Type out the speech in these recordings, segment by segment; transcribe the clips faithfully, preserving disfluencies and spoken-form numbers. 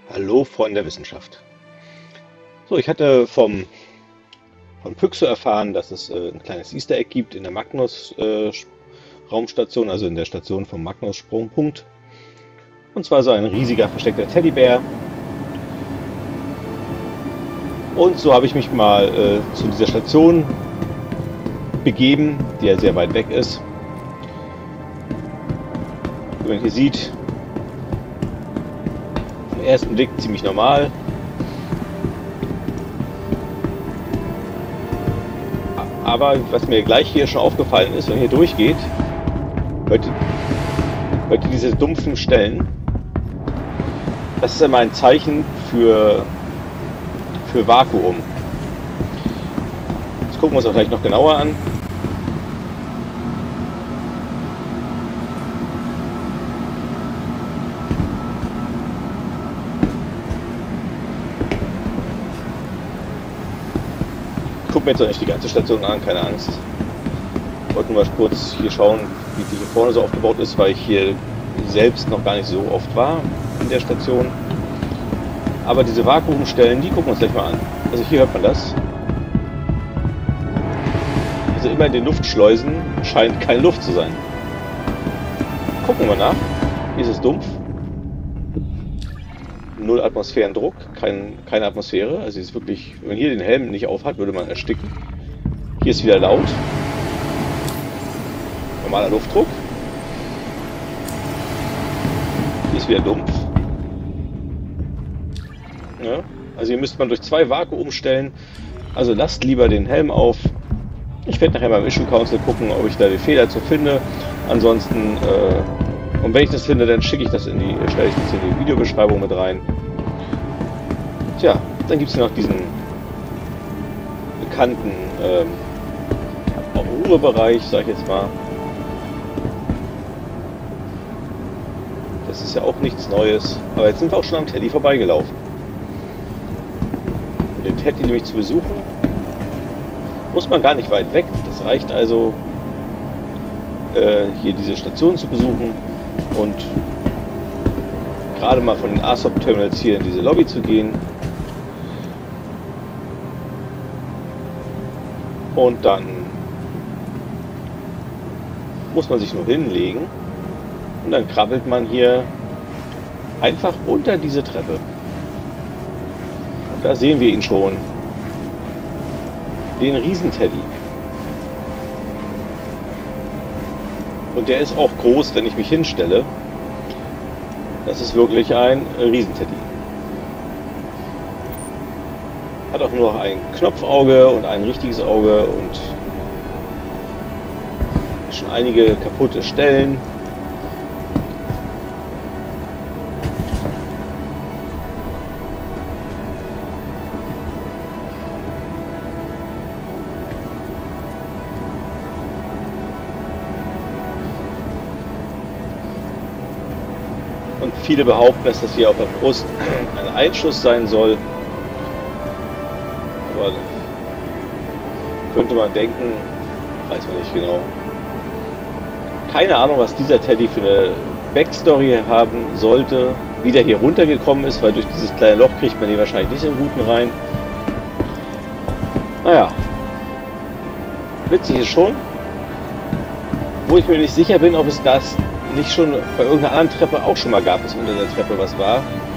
Hallo Freunde der Wissenschaft. So, ich hatte vom, von Pyxo erfahren, dass es äh, ein kleines Easter Egg gibt in der Magnus äh, Raumstation, also in der Station vom Magnus Sprungpunkt. Und zwar so ein riesiger versteckter Teddybär. Und so habe ich mich mal äh, zu dieser Station begeben, die ja sehr weit weg ist. Wie man hier sieht, auf den ersten Blick ziemlich normal. Aber was mir gleich hier schon aufgefallen ist, wenn ihr hier durchgeht, hört ihr, hört ihr diese dumpfen Stellen. Das ist immer ein Zeichen für, für Vakuum. Das gucken wir uns auch gleich noch genauer an. Ich gucke mir jetzt auch nicht die ganze Station an, keine Angst. Ich wollte nur mal kurz hier schauen, wie die hier vorne so aufgebaut ist, weil ich hier selbst noch gar nicht so oft war in der Station. Aber diese Vakuumstellen, die gucken wir uns gleich mal an. Also hier hört man das. Also immer in den Luftschleusen scheint keine Luft zu sein. Gucken wir nach. Hier ist es dumpf. Null Atmosphärendruck, kein, keine Atmosphäre. Also ist wirklich, wenn man hier den Helm nicht aufhat, würde man ersticken. Hier ist wieder laut. Normaler Luftdruck. Hier ist wieder dumpf. Ja, also hier müsste man durch zwei Vakuum stellen. Also lasst lieber den Helm auf. Ich werde nachher beim Issue Council gucken, ob ich da den Fehler zu finde. Ansonsten, äh, und wenn ich das finde, dann schicke ich das in die, stelle ich das in die Videobeschreibung mit rein. Tja, dann gibt es noch diesen bekannten ähm, Ruhebereich, sag ich jetzt mal. Das ist ja auch nichts Neues. Aber jetzt sind wir auch schon am Teddy vorbeigelaufen. Um den Teddy nämlich zu besuchen, muss man gar nicht weit weg. Das reicht also, äh, hier diese Station zu besuchen und gerade mal von den A S O P-Terminals hier in diese Lobby zu gehen. Und dann muss man sich nur hinlegen und dann krabbelt man hier einfach unter diese Treppe. Und da sehen wir ihn schon. Den Riesenteddy. Und der ist auch groß, wenn ich mich hinstelle. Das ist wirklich ein Riesenteddy. Hat auch nur noch ein Knopfauge und ein richtiges Auge und schon einige kaputte Stellen. Und viele behaupten, dass das hier auf der Brust ein Einschuss sein soll. Aber könnte man denken, weiß man nicht genau. Keine Ahnung, was dieser Teddy für eine Backstory haben sollte. Wie der hier runtergekommen ist, weil durch dieses kleine Loch kriegt man hier wahrscheinlich nicht so einen guten rein. Naja, witzig ist schon. Wo ich mir nicht sicher bin, ob es das nicht schon bei irgendeiner anderen Treppe auch schon mal gab, dass unter der Treppe was war.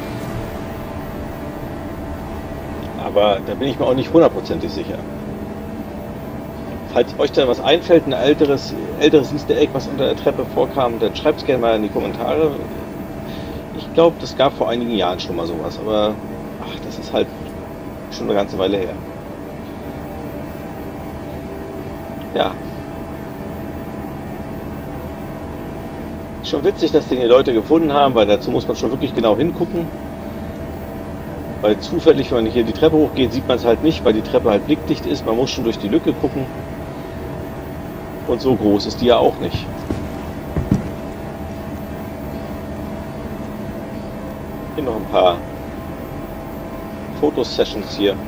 Aber da bin ich mir auch nicht hundertprozentig sicher. Falls euch da was einfällt, ein älteres, älteres Easter Egg, was unter der Treppe vorkam, dann schreibt es gerne mal in die Kommentare. Ich glaube, das gab vor einigen Jahren schon mal sowas, aber ach, das ist halt schon eine ganze Weile her. Ja. Schon witzig, dass den die Leute gefunden haben, weil dazu muss man schon wirklich genau hingucken. Weil zufällig, wenn man hier die Treppe hochgeht, sieht man es halt nicht, weil die Treppe halt blickdicht ist. Man muss schon durch die Lücke gucken. Und so groß ist die ja auch nicht. Hier noch ein paar Fotosessions hier.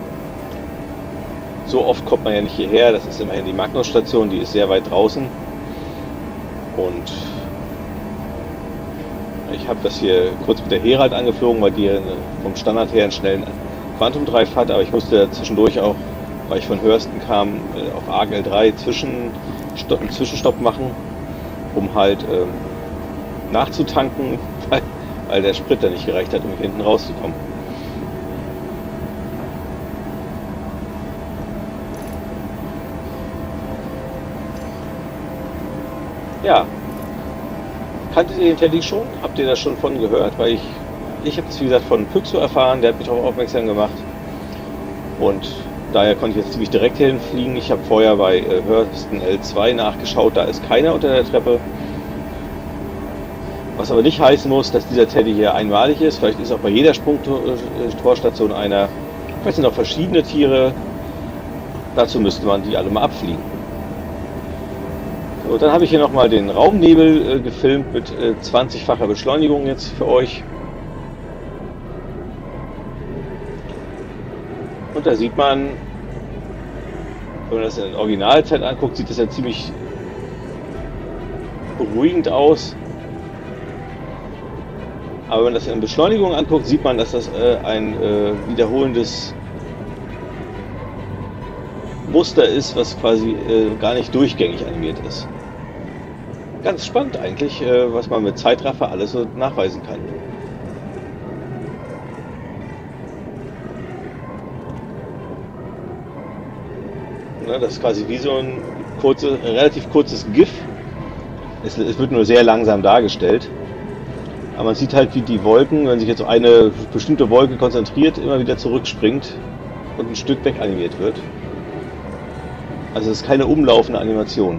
So oft kommt man ja nicht hierher. Das ist immerhin die Magnus-Station, die ist sehr weit draußen. Und Ich habe das hier kurz mit der Herald angeflogen, weil die vom Standard her einen schnellen Quantum Drive hat, aber ich musste zwischendurch auch, weil ich von Hörsten kam, auf A G L drei Zwischen, einen Zwischenstopp machen, um halt ähm, nachzutanken, weil, weil der Sprit da nicht gereicht hat, um hinten rauszukommen. Ja, kanntet ihr den Teddy schon? Habt ihr da schon von gehört? Weil ich, ich habe es wie gesagt von Pyxo erfahren, der hat mich darauf aufmerksam gemacht. Und daher konnte ich jetzt ziemlich direkt hierhin fliegen. Ich habe vorher bei äh, Hörsten L zwei nachgeschaut, da ist keiner unter der Treppe. Was aber nicht heißen muss, dass dieser Teddy hier einmalig ist. Vielleicht ist auch bei jeder Sprungtorstation einer. Vielleicht sind auch verschiedene Tiere. Dazu müsste man die alle mal abfliegen. Und dann habe ich hier nochmal den Raumnebel äh, gefilmt mit äh, zwanzigfacher Beschleunigung jetzt für euch. Und da sieht man, wenn man das in der Originalzeit anguckt, sieht das ja ziemlich beruhigend aus. Aber wenn man das in Beschleunigung anguckt, sieht man, dass das äh, ein äh, wiederholendes Muster ist, was quasi äh, gar nicht durchgängig animiert ist. Ganz spannend eigentlich, äh, was man mit Zeitraffer alles so nachweisen kann. Na, das ist quasi wie so ein kurze, relativ kurzes GIF. Es, es wird nur sehr langsam dargestellt. Aber man sieht halt, wie die Wolken, wenn sich jetzt so eine bestimmte Wolke konzentriert, immer wieder zurückspringt und ein Stück weg animiert wird. Also es ist keine umlaufende Animation.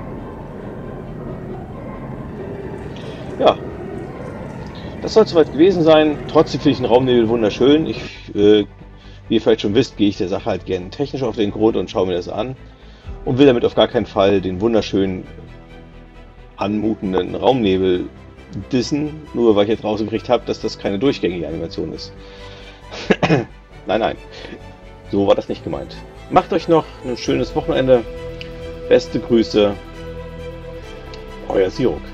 Ja, das soll soweit gewesen sein. Trotzdem finde ich den Raumnebel wunderschön. Ich, äh, wie ihr vielleicht schon wisst, gehe ich der Sache halt gerne technisch auf den Grund und schaue mir das an. Und will damit auf gar keinen Fall den wunderschönen, anmutenden Raumnebel dissen, nur weil ich jetzt rausgekriegt habe, dass das keine durchgängige Animation ist. Nein, nein, so war das nicht gemeint. Macht euch noch ein schönes Wochenende. Beste Grüße, euer Siruk.